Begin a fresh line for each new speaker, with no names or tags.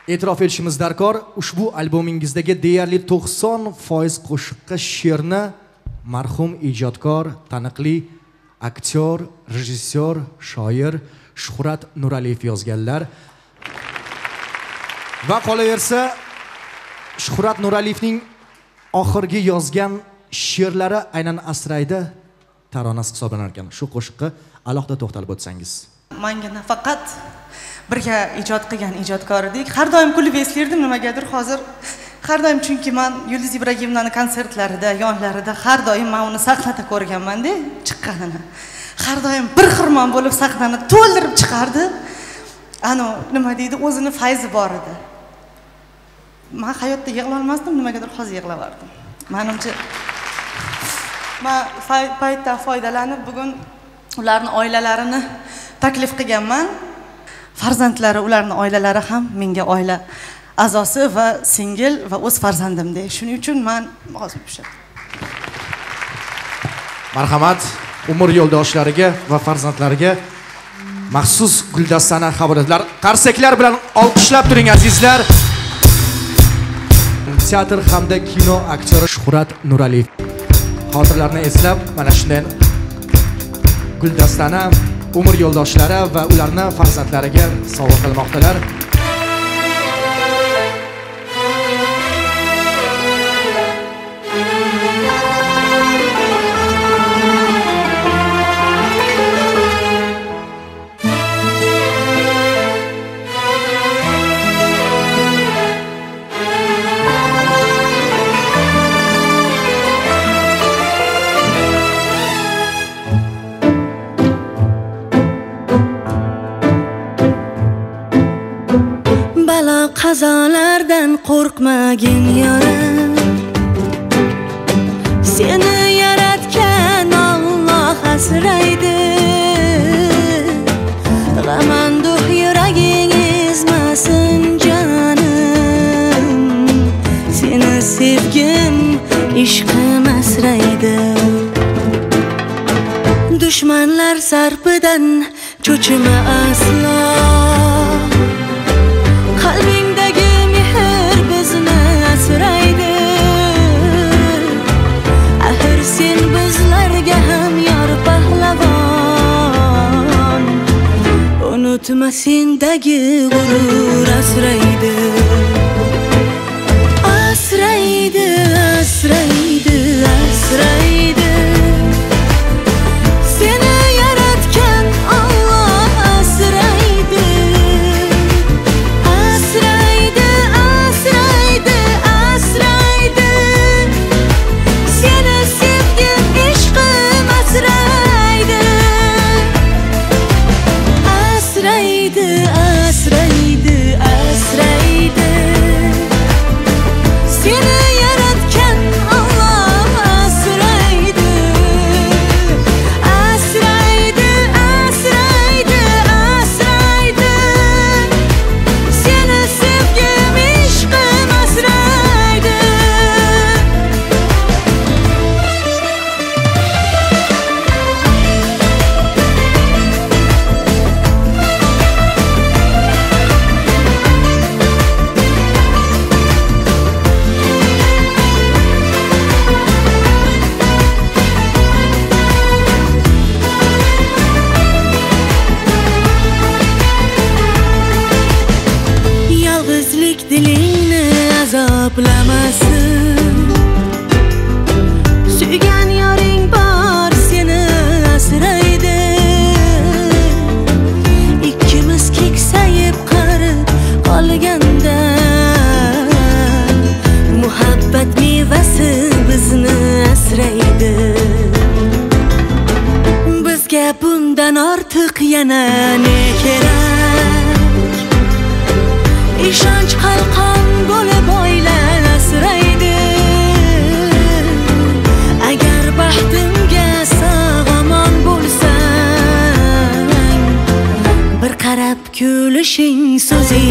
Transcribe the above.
E'tirof etishimiz darkor, ushbu albomingizdagi deyarli 90% qo'shiqqa she'rni marhum ijodkor, taniqli aktyor, rejissyor, shoir Shuhrat Nuraliyev yozganlar. Va qolaversa, Shuhrat Nuraliyevning oxirgi yozgan she'rlari aynan Asraydi taronasi hisoblanar ekan. Shu qo'shiqqa alohida to'xtalib o'tsangiz.
Menga nafaqat birga ijod qilgan ijodkor edik. Har doim kulib eslardim nimagadir hozir. Har doim chunki men Yulduz Ibragimovaning konsertlarida, yonlarida har doim men uni sahnada ko'rganman-da, chiqqanini. Har doim bir xirmon bo'lib sahnani to'ldirib chiqardi. Ano, nima deydi, o'zini fayzi bor edi. Men hayotda yig'la olmasdim, nimagadir hozir yig'lavardim. Menimcha men paytdan foydalanib bugun ularning oilalarini taklif qilganman. Farzandlari, ularning oilalari ham menga oila a'zosi va singil va o'z farzandimdek. Shuning uchun men hozir o'sha.
Marhamat, umr yo'ldoshlariga va farzandlariga maxsus guldastani qabul etdilar. Qarsaklar bilan olqishlab turing azizlar. Teatr hamda kino aktyori Shuhrat Nuraliyev xotiralarini eslab mana shunday guldastani umr yo'ldoshlari va ularning farzandlariga sovg'a qilmoqdalar.
Qazolardan qo'rqmagin yorim, seni yaratgan Alloh asraydi. G'amanduh yuraging ezmasin jonim, seni sevgim ishqim asraydi. Dushmanlar zarbidan cho'chima aslo, qalbingdagi mehr bizni asraydi. Axir sen bizlarga ham yor pahlavon, unutma sendagi g'urur asraydi. Asraydi, asraydi, asraydi. Suygan yoring bor seni asraydi. Ikkimiz keksayib qarib qolganda, muhabbat mevasi bizni asraydi. Bizga bundan ortiq yana ne kerak? Ishonch qalqon bo'lib oila asraydi. Agar baxtimga sog'-omon bo'lsang, bir qarab kulishing so'zi